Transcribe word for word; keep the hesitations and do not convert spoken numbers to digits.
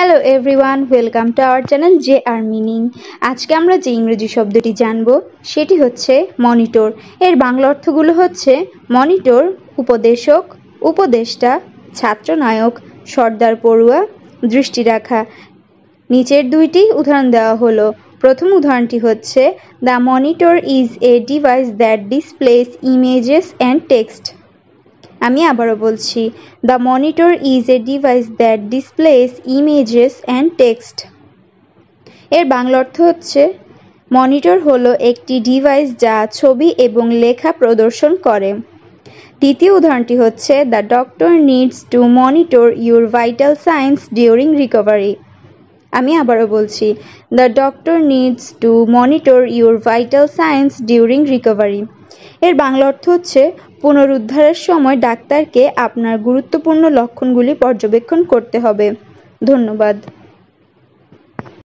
Hello everyone, welcome to our channel J R meaning. আজকে আমরা যে ইংরেজি শব্দটি জানব সেটি হচ্ছে মনিটর। এর বাংলা অর্থগুলো হচ্ছে মনিটর, উপদেশক, উপদেষ্টা, ছাত্রনায়ক, সর্দার পড়ুয়া, দৃষ্টি রাখা। নিচের দুইটি উদাহরণ দেওয়া হলো। প্রথম উদাহরণটি হচ্ছে the monitor is a device that displays images and text. আমি আবারও বলছি, the monitor is a device that displays images and text. এর বাংলা অর্থ হচ্ছে মনিটর হলো একটি ডিভাইস যা ছবি এবং লেখা প্রদর্শন করে। দ্বিতীয় উদাহরণটি হচ্ছে the doctor needs to monitor your vital signs during recovery. আমি আবারও বলছি, the doctor needs to monitor your vital signs during recovery. এর বাংলা অর্থ হচ্ছে পুনরুদ্ধারের সময় ডাক্তারকে আপনার গুরুত্বপূর্ণ লক্ষণগুলি পর্যবেক্ষণ করতে হবে। ধন্যবাদ।